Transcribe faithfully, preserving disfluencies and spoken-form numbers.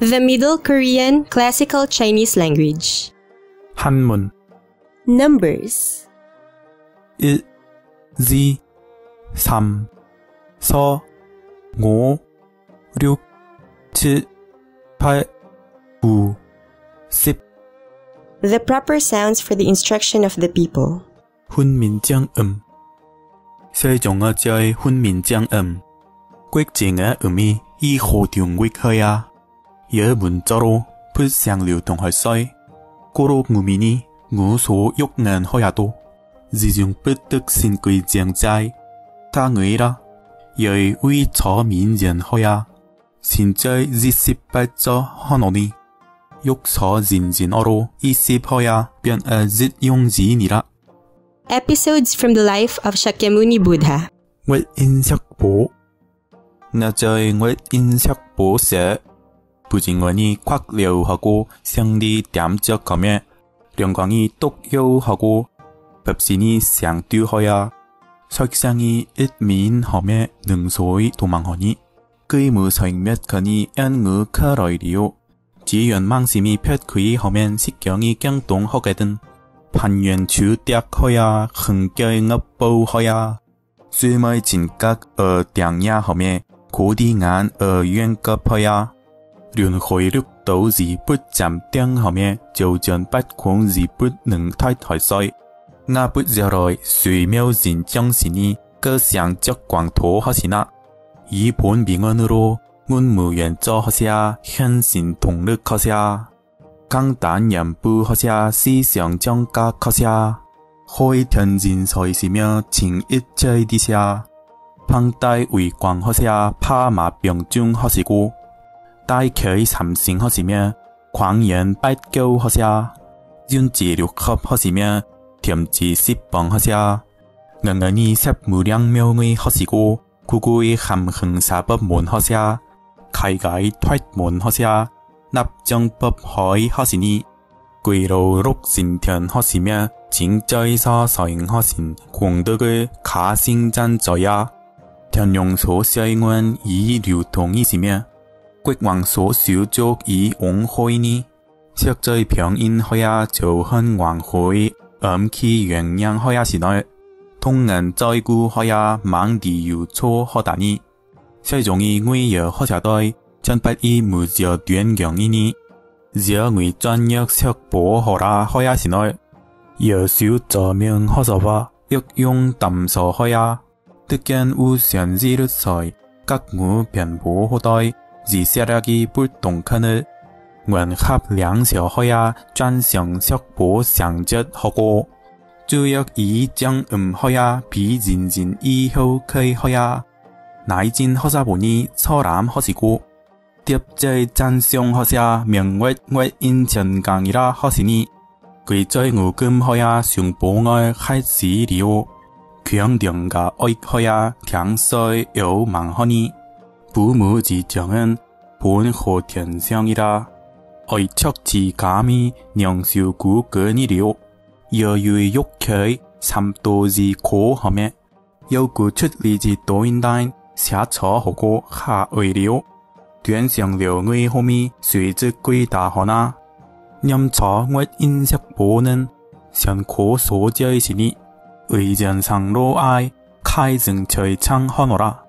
The Middle Korean Classical Chinese Language. 한문 Numbers. 일, 이, 삼, 사, 오, 육, 칠, 팔, 구, 십. The proper sounds for the instruction of the people. 훈민정음 세종어의 훈민정음 quyết định 의 음이 이 호중quyết 해야 여 문자로 불상流通할 수 고로 무민이 무소욕능해야도 지중불득신规정在 당의라 여의 위처민전해야 신의 지십팔조 헌원이 욕서진진어로 이십해야 변의 짓용진이라. Episodes from the life of Shakyamuni Buddha. Nguyệt in sắc bố Nga chơi nguyệt in sắc bố sẽ 부진원이 콱려하고 생리 땜적하며 영광이 똑요하고 법신이 상두하여 설상이 일민하며 능소의 도망하니 그의 무서익몇건이 연무커러이리요 지연망심이 푯그의 하면 식경이 경동하게든 판연주대학하여 흥결업보하여 수의 진각 ở đàng nhà 하며 고딩한 ở 연급하여 륜hồi lúc đấu gì bút chạm tiếng 하며 조전 bắt khuôn gì bút nâng thái thỏi soi nga bút giờ rồi suy miêu dình 정신이 cơ sáng적 광토 하시나 이 본 명언으로 문무연저 하시야 현신 동력 하시야 강단 연부 하시야 시성 정각 하시야 호의 견진 서 있으며 징일절 디시야 방따이 위광 하시야 파마병중 하시고 따이켜의 삼생 하시며 광연 빨교 하시야 윤지륙합 하시며 렴지 십방 하시야 응언이 섭무량명의 하시고 구구의 함흥사법문 하시야 가이가이 퇴문 하시야 납정법 허이 하시니 귀로 록신견 하시며 징저에서 서행하신 공덕을 가싱잔저야 견용소서행원 이류통이시며 꾀왕소수족 이옹호이니 석저의 병인허야 조헌왕호의 엄키영양허야시널 통난저이구허야 망디유초허다니 세종이 의여허자더이 전팔이 무저된경이니 지역의 전역 석보허라 허야시널 여수저명허서와 역용담서허야 특견 우선지르서이 각무 변보호더이 지세력이 불동큰을 원합량서허야 전성석보상젖허고 주역 이정음허야 비진진 이효크허야 나이진 허사보니 서람허시고 띠업저의 잔송허샤 명외외인전강이라 허시니 그의저의 우금허야 숭봉을 할시리오 귀영령과 어익허야 강서의 여망허니 부무지정은 본호견성이라 어이척지감이 영수구근이리오 여유의 욕혀의 삼도지 고험에 여구출리지 도인다인 샤처하고 하의리오 tuyển上流người homie suy之quy大허나 념처 인색보는 현고 소저이시니 의전상로 아이 카이증 저의 창허노라